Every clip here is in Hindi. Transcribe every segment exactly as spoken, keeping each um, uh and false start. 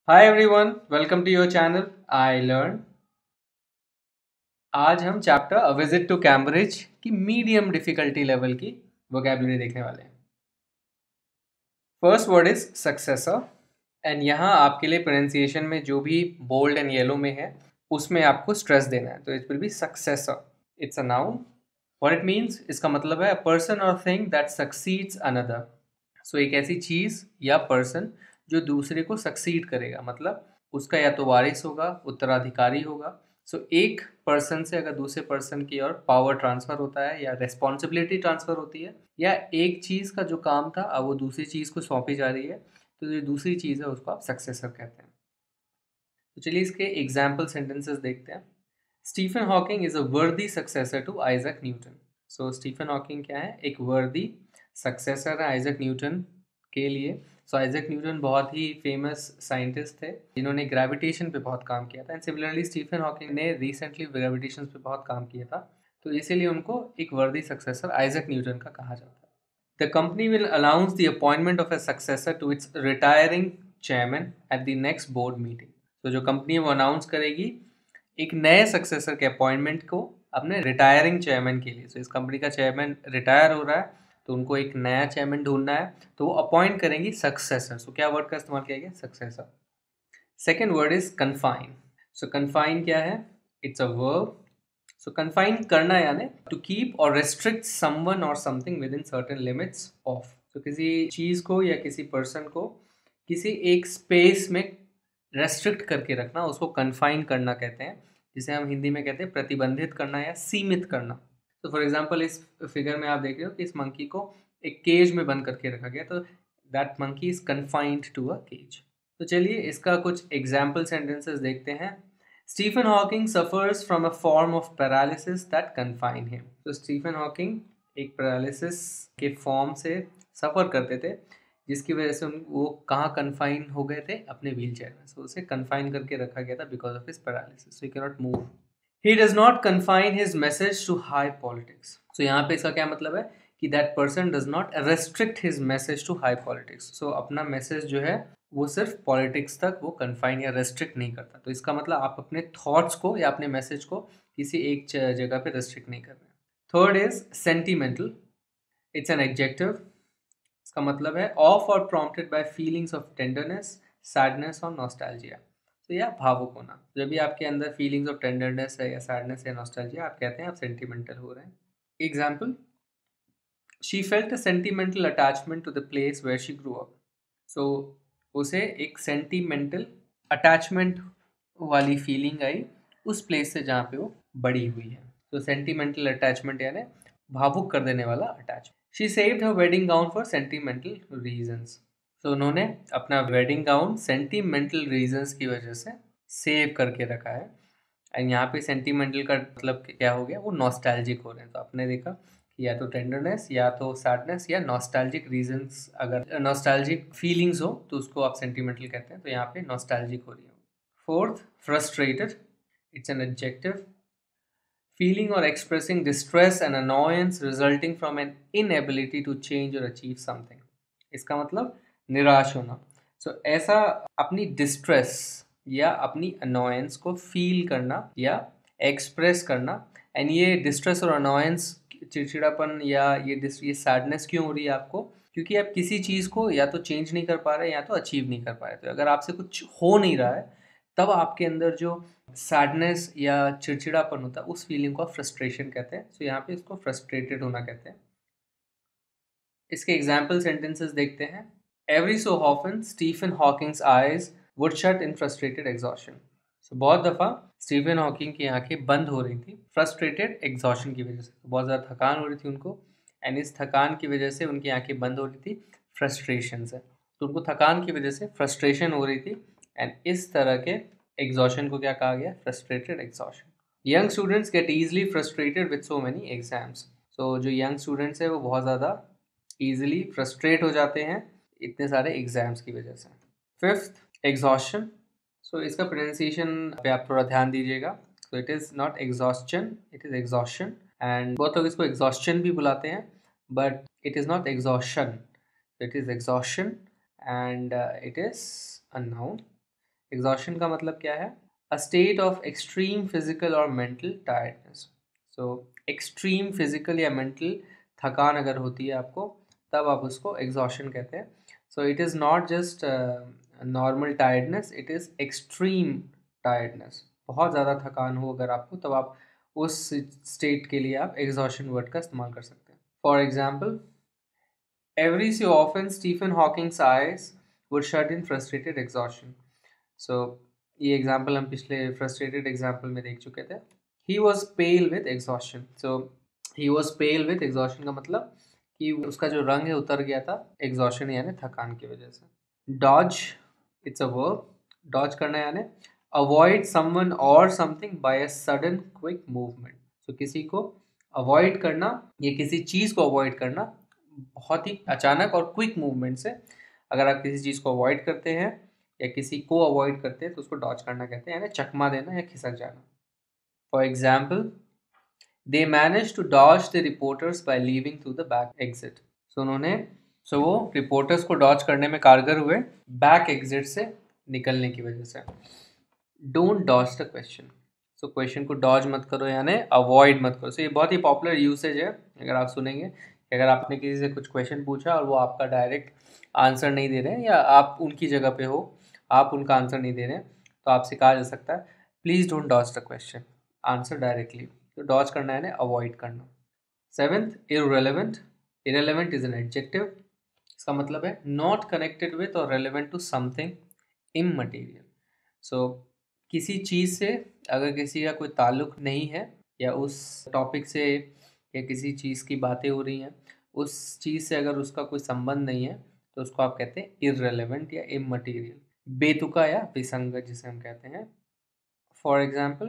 Hi everyone, welcome to your channel I learn. आज हम chapter a visit to Cambridge की मीडियम डिफिकल्टी लेवल की वोकेबलरी देखने वाले हैं। First word is successor and यहाँ आपके लिए प्रोनाउंसिएशन में जो भी बोल्ड एंड येलो में है उसमें आपको स्ट्रेस देना है, तो it will be successor. It's a noun. What it means, इसका मतलब है a person or thing that succeeds another. So एक ऐसी चीज़ या पर्सन जो दूसरे को सक्सीड करेगा, मतलब उसका या तो वारिस होगा, उत्तराधिकारी होगा। सो so, एक पर्सन से अगर दूसरे पर्सन की ओर पावर ट्रांसफ़र होता है या रेस्पॉन्सिबिलिटी ट्रांसफ़र होती है, या एक चीज़ का जो काम था अब वो दूसरी चीज़ को सौंपी जा रही है, तो जो दूसरी चीज़ है उसको आप सक्सेसर कहते हैं। तो चलिए इसके एग्जाम्पल सेंटेंसेस देखते हैं। Stephen Hawking is a worthy successor to Isaac Newton. So Stephen Hawking क्या है? एक वर्दी सक्सेसर है आइजक न्यूटन के लिए। सो आइजक न्यूटन बहुत ही फेमस साइंटिस्ट थे जिन्होंने ग्रेविटेशन पे बहुत काम किया था, एंड सिमिलरली स्टीफन हॉकिंग ने रिसेंटली ग्रेविटेशन पे बहुत काम किया था, तो इसीलिए उनको एक वर्दी सक्सेसर आइजक न्यूटन का कहा जाता है। The company will announce the appointment of a successor to its retiring chairman at the next board meeting. तो जो कंपनी है वो अनाउंस करेगी एक नए सक्सेसर के अपॉइंटमेंट को अपने रिटायरिंग चेयरमैन के लिए। सो इस कंपनी का चेयरमैन रिटायर हो रहा है, तो उनको एक नया चेयरमैन ढूंढना है, तो वो अपॉइंट करेंगी सक्सेसर। सो क्या वर्ड का इस्तेमाल किया गया? Successor. Second word is confine. So confine क्या है? It's a verb. So confine करना यानी to keep or restrict someone or something within certain limits of. तो किसी चीज़ को या किसी पर्सन को किसी एक स्पेस में रेस्ट्रिक्ट करके रखना, उसको कन्फाइन करना कहते हैं, जिसे हम हिंदी में कहते हैं प्रतिबंधित करना या सीमित करना। तो फॉर एग्जांपल इस फिगर में आप देख रहे हो कि इस मंकी को एक केज में बंद करके रखा गया, तो that monkey is confined to a cage. तो चलिए इसका कुछ एग्जाम्पल सेंटेंसेस देखते हैं। Stephen Hawking suffers from a form of paralysis that confine him. तो स्टीफन हॉकिंग एक पैरालिसिस के फॉर्म से सफ़र करते थे, जिसकी वजह से उन वो कहाँ कन्फाइन हो गए थे? अपने व्हील चेयर में। सो उसे कन्फाइन करके रखा गया था because of his paralysis, so he can not move. He does not confine his message to high politics. So यहाँ पे इसका क्या मतलब है कि that person does not restrict his message to high politics. So अपना मैसेज जो है वो सिर्फ पॉलिटिक्स तक वो कन्फाइन या रेस्ट्रिक्ट नहीं करता। तो इसका मतलब आप अपने थॉट्स को या अपने मैसेज को किसी एक जगह पे रेस्ट्रिक्ट नहीं कर रहे। Third is sentimental. It's an adjective. इसका मतलब है of or prompted by feelings of tenderness, sadness और नॉस्टैल्जिया। तो या भावुक होना, जब भी आपके अंदर फीलिंग्स ऑफ टेंडरनेस है या सैडनेस या नॉस्टैल्जिया, आप कहते हैं आप सेंटिमेंटल हो रहे हैं। Example, she felt a sentimental attachment to the place where she grew up. So उसे एक सेंटिमेंटल अटैचमेंट वाली फीलिंग आई उस प्लेस से जहाँ पे वो बड़ी हुई है। तो सेंटिमेंटल अटैचमेंट यानी भावुक कर देने वाला attachment. She saved her wedding gown for sentimental reasons. तो उन्होंने अपना वेडिंग गाउन सेंटिमेंटल रीजंस की वजह से सेव करके रखा है। एंड यहाँ पे सेंटिमेंटल का मतलब क्या हो गया? वो नॉस्टैल्जिक हो रहे हैं। तो आपने देखा कि या तो टेंडरनेस या तो सैडनेस या नॉस्टैल्जिक रीजंस, अगर नॉस्टैल्जिक फीलिंग्स हो तो उसको आप सेंटिमेंटल कहते हैं। तो यहाँ पे नॉस्टैल्जिक हो रही है। Fourth, frustrated. It's an adjective. Feeling or expressing distress and annoyance resulting from an inability to change or achieve something. इसका मतलब निराश होना। सो so, ऐसा अपनी डिस्ट्रेस या अपनी अनोयंस को फील करना या एक्सप्रेस करना। एंड ये डिस्ट्रेस और अनोयंस, चिड़चिड़ापन या ये ये सैडनेस क्यों हो रही है आपको? क्योंकि आप किसी चीज़ को या तो चेंज नहीं कर पा रहे या तो अचीव नहीं कर पा रहे। तो अगर आपसे कुछ हो नहीं रहा है तब आपके अंदर जो सैडनेस या चिड़चिड़ापन होता है उस फीलिंग को आप फ्रस्ट्रेशन कहते हैं। सो so, यहाँ पे इसको फ्रस्ट्रेटेड होना कहते हैं। इसके एग्जाम्पल सेंटेंसेस देखते हैं। Every so often Stephen Hawking's eyes would shut in frustrated exhaustion. So बहुत दफ़ा स्टीफन हॉकिंग की आंखें बंद हो रही थी फ्रस्ट्रेटेड एग्जॉशन की वजह से। तो बहुत ज़्यादा थकान हो रही थी उनको, एंड इस थकान की वजह से उनकी आंखें बंद हो रही थी फ्रस्ट्रेशन से। तो उनको थकान की वजह से फ्रस्ट्रेशन हो रही थी, एंड इस तरह के एग्जॉशन को क्या कहा गया? Frustrated exhaustion. Young students get easily frustrated with so many exams. So जो यंग स्टूडेंट्स हैं वो बहुत ज़्यादा ईजिली फ्रस्ट्रेट हो जाते हैं इतने सारे एग्जाम्स की वजह से। Fifth, exhaustion. सो इसका प्रोनाउंसिएशन पे आप थोड़ा ध्यान दीजिएगा। So it is not exhaustion, it is exhaustion. And बहुत लोग इसको एग्जॉस्शन भी बुलाते हैं, but it is not exhaustion, it is exhaustion and it is a noun. Exhaustion का मतलब क्या है? A state of extreme physical or mental tiredness. So extreme physical या मेंटल थकान अगर होती है आपको, तब आप उसको एग्जॉशन कहते हैं। So it is not just normal tiredness, it is extreme tiredness. बहुत ज़्यादा थकान हो अगर आपको, तब आप उस स्टेट के लिए आप एग्जॉशन वर्ड का इस्तेमाल कर सकते हैं। For example, every so often Stephen Hawking's eyes would shut in frustrated exhaustion. So ये एग्जाम्पल हम पिछले फ्रस्ट्रेटेड एग्जाम्पल में देख चुके थे। He was pale with exhaustion. So he was pale with exhaustion का मतलब कि उसका जो रंग है उतर गया था एग्जॉशन यानी थकान की वजह से। Dodge, it's a verb. Dodge करना यानी avoid someone or something by a sudden quick movement. तो किसी को अवॉइड करना या किसी चीज़ को अवॉइड करना बहुत ही अचानक और क्विक मूवमेंट से। अगर आप किसी चीज़ को अवॉइड करते हैं या किसी को अवॉइड करते हैं तो उसको डॉज करना कहते हैं, यानी चकमा देना या खिसक जाना। For example, they manage to dodge the reporters by leaving through the back exit. So उन्होंने सो so वो रिपोर्टर्स को डॉज करने में कारगर हुए बैक एग्जिट से निकलने की वजह से। Don't dodge the question. So question को डॉज मत करो यानी अवॉइड मत करो। सो so ये बहुत ही पॉपुलर यूसेज है। अगर आप सुनेंगे कि अगर आपने किसी से कुछ क्वेश्चन पूछा और वो आपका डायरेक्ट आंसर नहीं दे रहे हैं या आप उनकी जगह पे हो, आप उनका आंसर नहीं दे रहे हैं, तो आपसे कहा जा सकता है please don't dodge the question, answer directly. तो डॉज करना है ना अवॉइड करना। Seventh, irrelevant. Irrelevant is an adjective. इसका मतलब है not connected with or relevant to something immaterial. So किसी चीज़ से अगर किसी का कोई ताल्लुक नहीं है या उस टॉपिक से या किसी चीज़ की बातें हो रही हैं, उस चीज़ से अगर उसका कोई संबंध नहीं है तो उसको आप कहते हैं इररेलेवेंट या इममटेरियल, बेतुका या विसंगत जिसे हम कहते हैं। For example,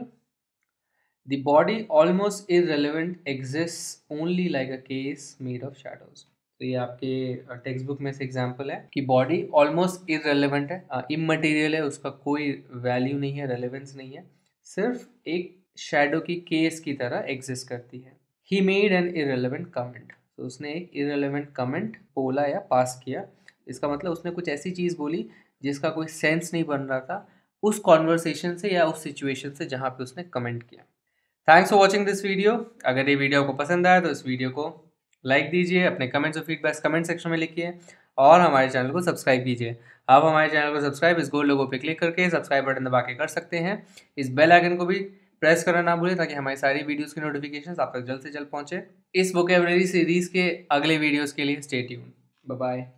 the body almost irrelevant exist only like a case made of shadows. तो ये आपके टेक्स्ट बुक में से एग्जाम्पल है कि बॉडी ऑलमोस्ट इररेलेवेंट है, इममटेरियल है, उसका कोई वैल्यू नहीं है, रेलेवेंस नहीं है, सिर्फ एक शैडो की केस की तरह एग्जिस्ट करती है। He made an irrelevant comment. तो उसने एक इररेलेवेंट कमेंट बोला या पास किया। इसका मतलब उसने कुछ ऐसी चीज़ बोली जिसका कोई सेंस नहीं बन रहा था उस कॉन्वर्सेशन से या उस सिचुएशन से जहाँ पे उसने कमेंट किया। Thanks for watching this video. अगर ये वीडियो आपको पसंद आया तो इस वीडियो को लाइक दीजिए, अपने कमेंट्स और फीडबैक्स कमेंट सेक्शन में लिखिए और हमारे चैनल को सब्सक्राइब कीजिए। आप हमारे चैनल को सब्सक्राइब इस गोल लोगो पे क्लिक करके सब्सक्राइब बटन दबा के कर सकते हैं। इस बेल आइकन को भी प्रेस करना ना भूलें ताकि हमारी सारी वीडियोस की नोटिफिकेशंस आप तक जल्द से जल्द पहुंचे। इस वोकैबुलरी सीरीज के अगले वीडियोस के लिए स्टे ट्यून्ड। Bye bye.